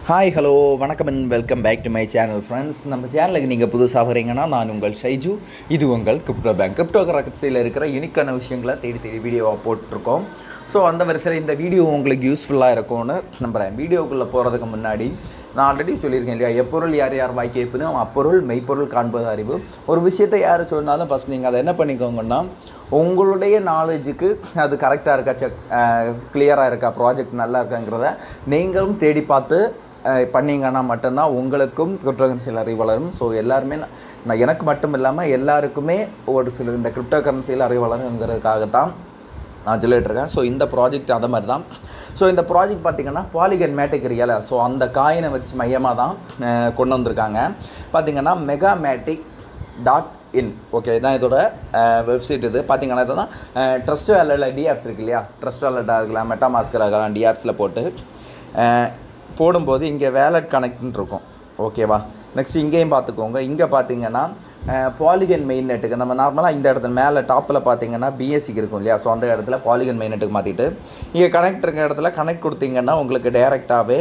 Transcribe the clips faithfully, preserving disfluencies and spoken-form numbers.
Hi hello வணக்கம் and welcome back to my channel friends. நம்ம சேனலுக்கு நீங்கள் புதுசாக வரீங்கன்னா நான் உங்கள் ஷைஜு. இது உங்கள் கிரிப்டோ பேங்க். கிரிப்டோ கரன்சியில் இருக்கிற யூனிக்கான விஷயங்களை தேடி தேடி வீடியோவாக போட்டிருக்கோம். ஸோ அந்த வரிசையில் இந்த வீடியோ உங்களுக்கு யூஸ்ஃபுல்லாக இருக்கும்னு நம்புகிறேன். வீடியோக்குள்ளே போகிறதுக்கு முன்னாடி நான் ஆல்ரெடி சொல்லியிருக்கேன் இல்லையா, எப்பொருள் யார் யார் வாய் கேட்புன்னு அப்பொருள் மெய்ப்பொருள் காண்பது அறிவு. ஒரு விஷயத்தை யார் சொன்னாலும் ஃபஸ்ட் நீங்கள் அதை என்ன பண்ணிக்கோங்கன்னா, உங்களுடைய நாலேஜுக்கு அது கரெக்டாக இருக்கா, செக் கிளியராக இருக்கா, ப்ராஜெக்ட் நல்லா இருக்காங்கிறத நீங்களும் தேடி பார்த்து பண்ணிங்கன்னா மட்டும்தான் உங்களுக்கும் கிரிப்டோ கரன்சியில் அறிவு வளரும். ஸோ எல்லாருமே நான் எனக்கு மட்டும் இல்லாமல் எல்லாருக்குமே ஒரு சில இந்த கிரிப்டோ கரன்சியில் அறிவு வளருங்கிறதுக்காகத்தான் நான் சொல்லிட்டு இருக்கேன். ஸோ இந்த ப்ராஜெக்ட் அதை மாதிரி தான். ஸோ இந்த ப்ராஜெக்ட் பார்த்திங்கன்னா பாலிகன் மேட்டிக் ரியலை, ஸோ அந்த காயினை வச்சு மையமாக தான் கொண்டு வந்திருக்காங்க. பார்த்திங்கன்னா Megamatic dot in okay தான் இதோட வெப்சைட். இது பார்த்திங்கன்னா இதை தான் ட்ரஸ்ட் வேலட்டில் டிஆர்ஸ் இருக்கு இல்லையா, ட்ரஸ்ட் வேலட்டாக இருக்கலாம், மெட்டா மாஸ்கராக இருக்கலாம், டிஆர்ஸில் போட்டு போடும்போது இங்கே வேலட் கனெக்ட்னு இருக்கும். ஓகேவா, நெக்ஸ்ட் இங்கேயும் பார்த்துக்கோங்க. இங்கே பார்த்தீங்கன்னா பாலிகன் மெயின் நெட்டுக்கு நம்ம நார்மலாக இந்த இடத்துல மேலே டாப்பில் பார்த்தீங்கன்னா பிஎஸ்சிக்கு இருக்கும் இல்லையா, ஸோ அந்த இடத்துல பாலிகன் மெயின் நெட்டுக்கு மாற்றிட்டு இங்கே கனெக்ட் இருக்கிற இடத்துல கனெக்ட் கொடுத்தீங்கன்னா உங்களுக்கு டைரெக்டாகவே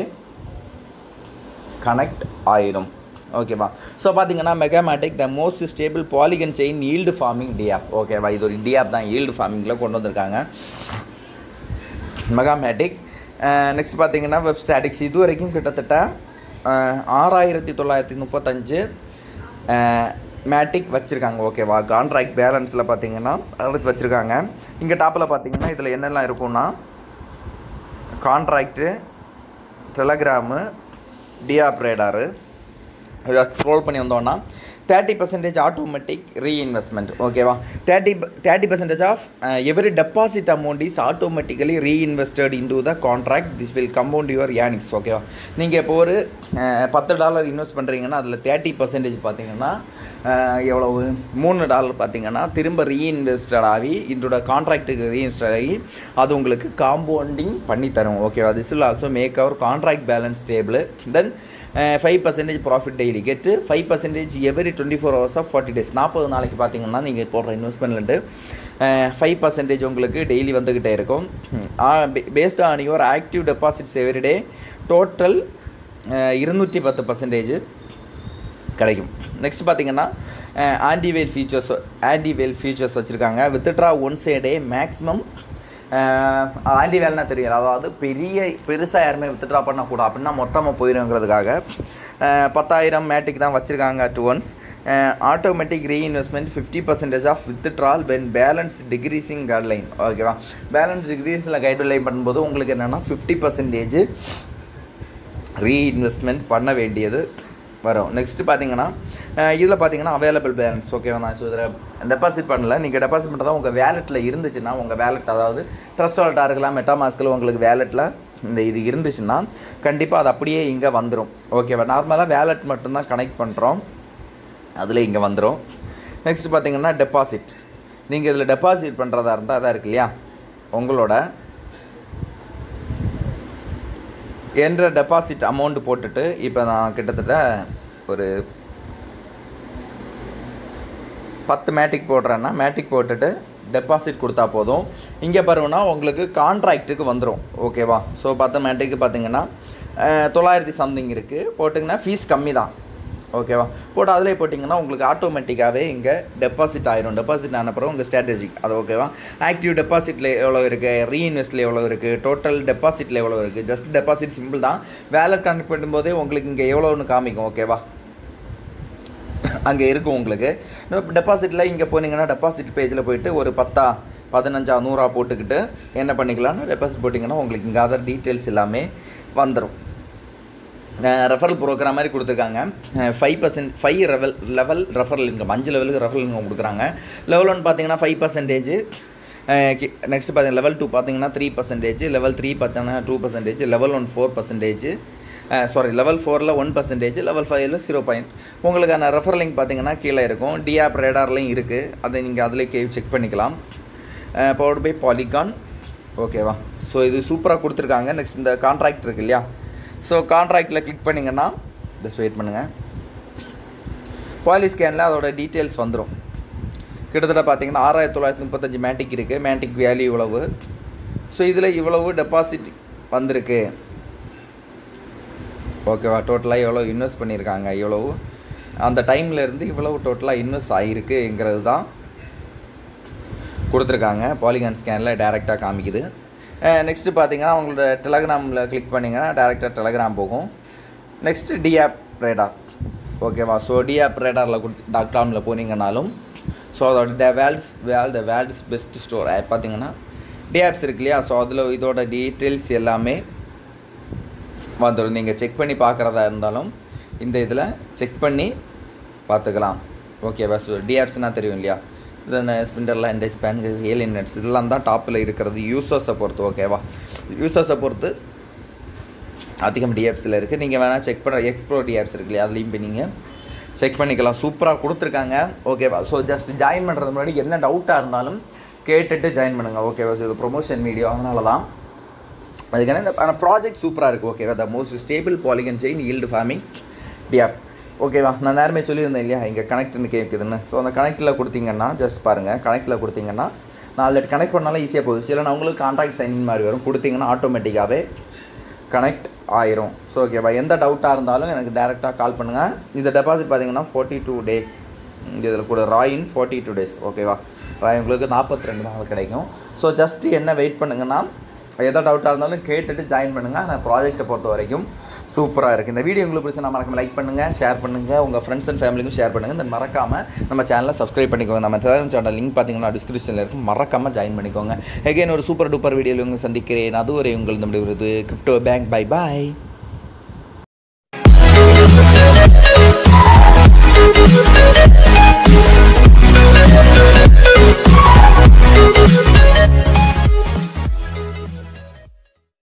கனெக்ட் ஆயிடும். ஓகேவா, ஸோ பார்த்தீங்கன்னா Megamatic the most stable polygon chain yield farming the app. ஓகேவா, இது ஒரு டிஆப் தான், ஈல்டு ஃபார்மிங்கில் கொண்டு வந்திருக்காங்க மெகாமேட்டிக். நெக்ஸ்ட் பார்த்தீங்கன்னா வெப் ஸ்டாட்டிக்ஸ் இது வரைக்கும் கிட்டத்தட்ட ஆறாயிரத்தி தொள்ளாயிரத்தி முப்பத்தஞ்சு மேட்டிக் வச்சுருக்காங்க. ஓகேவா, கான்ட்ராக்ட் பேலன்ஸில் பார்த்தீங்கன்னா அதுக்கு வச்சுருக்காங்க. இங்கே டாப்பில் பார்த்தீங்கன்னா இதில் என்னெல்லாம் இருக்குன்னா contract, telegram, dApp radar. Scroll பண்ணி வந்தோன்னா தேர்ட்டி பர்சன்டேஜ் ஆட்டோமேட்டிக் ரீஇன்வெஸ்ட்மெண்ட். ஓகேவா, thirty thirty percentage of every deposit amount is automatically reinvested into the contract. This will compound your earnings. ஓகேவா, நீங்கள் இப்போ ஒரு பத்து டாலர் இன்வெஸ்ட் பண்ணுறீங்கன்னா அதில் தேர்ட்டி பர்சன்டேஜ் பார்த்தீங்கன்னா எவ்வளவு, மூணு டாலர் பார்த்தீங்கன்னா திரும்ப ரீஇன்வெஸ்டட் ஆகி இதோட கான்ட்ராக்டுக்கு ரீஇன்வெஸ்ட் ஆகி அது உங்களுக்கு காம்பவுண்டிங் பண்ணி தரும். ஓகேவா, this will also make our contract balance stable. Then five percentage profit daily get five percentage every twenty four hours of forty days. நாற்பது நாளைக்கு பார்த்தீங்கன்னா நீங்கள் போடுற இன்வெஸ்ட்மெண்ட்லேருந்து ஃபைவ் பர்சன்டேஜ் உங்களுக்கு டெய்லி வந்துக்கிட்டே இருக்கும். Based on your active deposits every day total இருநூற்றி பத்து பர்சன்டேஜ் கிடைக்கும். நெக்ஸ்ட் பார்த்தீங்கன்னா ஆன்டிவேல் ஃபீச்சர்ஸ் ஆன்டிவேல் ஃபீச்சர்ஸ் வச்சுருக்காங்க. Withdraw once a day maximum anti வேலைனா தெரியும், அதாவது பெரிய பெருசாக யாருமே வித்ட்ரா பண்ணக்கூடாது அப்படின்னா மொத்தமாக போயிடுங்கிறதுக்காக பத்தாயிரம் மேட்டிக் தான் வச்சுருக்காங்க at once. Automatic reinvestment fifty percentage of withdrawal when balance decreasing guideline. ஓகேவா, பேலன்ஸ் டிக்ரீஸில் கைட்லைன் பண்ணும்போது உங்களுக்கு என்னென்னா ஃபிஃப்டி பர்சன்டேஜ் ரீஇன்வெஸ்ட்மெண்ட் பண்ண வேண்டியது வரும். நெக்ஸ்ட்டு பார்த்தீங்கன்னா இதில் பார்த்தீங்கன்னா அவைலபிள் பேலன்ஸ். ஓகேவா, நான் ஸோ இதில் டெபாசிட் பண்ணல, நீங்கள் டெபாசிட் பண்ணுறதா உங்கள் வேலெட்டில் இருந்துச்சுன்னா, உங்கள் வேலெட் அதாவது ட்ரஸ்ட் வாலெட்டாக இருக்கலாம், மெட்டா மாஸ்கில் உங்களுக்கு வேலெட்டில் இந்த இது இருந்துச்சுன்னா கண்டிப்பாக அது அப்படியே இங்கே வந்துடும். ஓகேவா, நார்மலாக வேலெட் மட்டும்தான் கனெக்ட் பண்ணுறோம், அதில் இங்கே வந்துடும். நெக்ஸ்ட் பார்த்தீங்கன்னா டெபாசிட். நீங்கள் இதில் டெபாசிட் பண்ணுறதா இருந்தால் அதான் இருக்கு இல்லையா, உங்களோட என்ற டெபாசிட் அமௌண்ட் போட்டுட்டு இப்போ நான் கிட்டத்தட்ட ஒரு பத்து மேட்டிக் போடுறேன்னா மேட்டிக் போட்டுட்டு டெபாசிட் கொடுத்தா போதும். இங்கே பாருங்கன்னா உங்களுக்கு கான்ட்ராக்ட்டுக்கு வந்துடும். ஓகேவா, ஸோ பத்து மேட்டிக்கு பார்த்தீங்கன்னா தொள்ளாயிரத்தி சம்திங் இருக்குது, போட்டிங்கன்னா ஃபீஸ் கம்மி தான். ஓகேவா, போட்டு அதிலே போட்டிங்கன்னா உங்களுக்கு ஆட்டோமேட்டிக்காகவே இங்கே டெபாசிட் ஆயிரும். டெபாசிட் ஆன பிறகு உங்கள் ஸ்ட்ராட்டஜிக் அது ஓகேவா, ஆக்டிவ் டெபாசிட்டில் எவ்வளோ இருக்குது, ரீஇன்வெஸ்ட்டில் எவ்வளோ இருக்குது, டோட்டல் டெபாசிட்டில் எவ்வளோ இருக்குது. ஜஸ்ட் டெபாசிட் சிம்பிள் தான். வேலட் கனெக்ட் பண்ணும்போதே உங்களுக்கு இங்கே எவ்வளோன்னு காமிக்கும். ஓகேவா, அங்கே இருக்கும் உங்களுக்கு. டெபாசிட்டில் இங்கே போனீங்கன்னா டெபாசிட் பேஜில் போய்ட்டு ஒரு பத்தா பதினஞ்சா நூறா போட்டுக்கிட்டு என்ன பண்ணிக்கலாம்னு டெபாசிட் போட்டிங்கன்னா உங்களுக்கு இங்கே அதர் டீட்டெயில்ஸ் எல்லாமே வந்துடும். ரெஃபரல் ப்ரோக்ராம் மாதிரி கொடுத்துருக்காங்க. Five percent five level level referral income, அஞ்சு லெவலுக்கு ரெஃபரல் இன்கம் கொடுக்குறாங்க. லெவல் ஒன் பார்த்தீங்கன்னா ஃபைவ் பர்சன்டேஜ். நெக்ஸ்ட் பார்த்தீங்கன்னா லெவல் டூ பார்த்தீங்கன்னா த்ரீ பர்சன்டேஜ், லெவல் த்ரீ பார்த்தீங்கன்னா two percentage, level one four percentage, sorry level ஃபோரில் ஒன் பர்சன்டேஜ், லெவல் ஃபைவ்ல zero point. உங்களுக்கான ரெஃபரல் லிங்க் பார்த்தீங்கன்னா கீழே இருக்கும். டிஆப் ரேடார்லையும் இருக்குது, அதை நீங்கள் அதிலே கே செக் பண்ணிக்கலாம். Powered by Polygon. ஓகேவா, ஸோ இது சூப்பராக கொடுத்துருக்காங்க. நெக்ஸ்ட் இந்த கான்ட்ராக்ட் இருக்குது இல்லையா, ஸோ கான்ட்ராக்டில் கிளிக் பண்ணிங்கன்னா ஜஸ்ட் வெயிட் பண்ணுங்கள், பாலி ஸ்கேனில் அதோட டீட்டெயில்ஸ் வந்துடும். கிட்டத்தட்ட பார்த்தீங்கன்னா ஆறாயிரத்தி தொள்ளாயிரத்தி முப்பத்தஞ்சு மேட்டிக் இருக்குது, மேட்டிக் வேல்யூ இவ்வளவு. ஸோ இதில் இவ்வளவு டெபாசிட் வந்திருக்கு. ஓகேவா. டோட்டலாக எவ்வளோ இன்வெஸ்ட் பண்ணியிருக்காங்க, எவ்வளவு அந்த டைம்லேருந்து இவ்வளவு டோட்டலாக இன்வெஸ்ட் ஆகிருக்குங்கிறது தான் கொடுத்துருக்காங்க. பாலிகான் ஸ்கேனில் டேரெக்டாக காமிக்குது. நெக்ஸ்ட்டு பார்த்தீங்கன்னா உங்களோட டெலகிராமில் கிளிக் பண்ணிங்கன்னா டேரெக்டாக டெலகிராம் போகும். Next dapp radar. ஓகேவா. ஸோ டிஆப் ரேடாரில் கொடுத்து டாட் காமில் போனீங்கன்னாலும் ஸோ அதோட the whales whale the whales best store app பார்த்தீங்கன்னா டிஆப்ஸ் இருக்கு இல்லையா. ஸோ அதில் இதோட டீட்டெயில்ஸ் எல்லாமே வந்துடும். நீங்கள் செக் பண்ணி பார்க்குறதா இருந்தாலும் இந்த இதில் செக் பண்ணி பார்த்துக்கலாம். ஓகேவா. ஸோ டிஆப்ஸ்னால் தெரியும் இல்லையா. இதென்ன ஸ்பிண்டர்லாம் இந்த ஸ்பேன் ஏலியன் நெட்ஸ் இதெல்லாம் தான் டாப்பில் இருக்கிறது யூசர்ஸை பொறுத்து. ஓகேவா. யூசர்ஸை பொறுத்து அதிகம் டிஆப்ஸில் இருக்குது. நீங்கள் வேணால் செக் பண்ண எக்ஸ்ப்ளோ டிஆப்ஸ் இருக்கு இல்லையா, அதுலேயும் போய் நீங்கள் செக் பண்ணிக்கலாம். சூப்பராக கொடுத்துருக்காங்க. ஓகேவா. ஸோ ஜஸ்ட் ஜாயின் பண்ணுறது முன்னாடி என்ன டவுட்டாக இருந்தாலும் கேட்டுட்டு ஜாயின் பண்ணுங்கள். ஓகேவா. ஸோ இது ப்ரொமோஷன் வீடியோ, அதனால தான் அதுக்கான இந்த ஆனால் ப்ராஜெக்ட் சூப்பராக இருக்குது. ஓகேவா. The most stable polygon chain yield farming the app. ஓகேவா. நான் நேரமே சொல்லியிருந்தேன் இல்லையா இங்கே கனெக்ட்னு கேட்குதுன்னு. ஸோ அந்த கனெக்டில் கொடுத்தீங்கன்னா ஜஸ்ட் பாருங்கள். கனெக்டில் கொடுத்தீங்கன்னா நான் ஆல்ரெடி கனெக்ட் பண்ணாலும் ஈஸியாக போகுது. சில நான் உங்களுக்கு கான்ட்ராக்ட் சைனிங் மாதிரி வரும். கொடுத்தீங்கன்னா ஆட்டோமேட்டிக்காகவே கனெக்ட் ஆயிரும். ஸோ ஓகேவா. எந்த டவுட்டாக இருந்தாலும் எனக்கு டேரெக்டாக கால் பண்ணுங்கள். இந்த டெபாசிட் பார்த்தீங்கன்னா ஃபார்ட்டி டூ டேஸ் இதில் கூட ராயின் ஃபார்ட்டி டூ டேஸ். ஓகேவா. ராய் உங்களுக்கு நாற்பத்தி ரெண்டு நாள் கிடைக்கும். ஸோ ஜஸ்ட்டு என்ன வெயிட் பண்ணுங்கன்னா எதோ டவுட்டாக இருந்தாலும் கேட்டுட்டு ஜாயின் பண்ணுங்கள். நான் ப்ராஜெக்ட்டை பொறுத்த வரைக்கும் சூப்பராக இருக்குது. இந்த வீடியோ உங்களுக்கு பிடிச்சா மறக்காம லைக் பண்ணுங்கள், ஷேர் பண்ணுங்கள், உங்கள் ஃப்ரெண்ட்ஸ் அண்ட் ஃபேமிலிக்கும் ஷேர் பண்ணுங்கள். இந்த மறக்காமல் நம்ம சேனலை சப்ஸ்கிரைப் பண்ணிக்கோங்க. நம்ம சேனல் சேனல் லிங்க் பார்த்தீங்கன்னா டிஸ்கிரிப்ஷனில் இருக்கும். மறக்காமல் ஜாயின் பண்ணிக்கோங்க. எகைன் ஒரு சூப்பர் டூப்பர் வீடியோவில் உங்கள் சந்திக்கிறேன். அதுவரை உங்கள் நம்முடைய கிரிப்டோ பேங்க். Bye bye.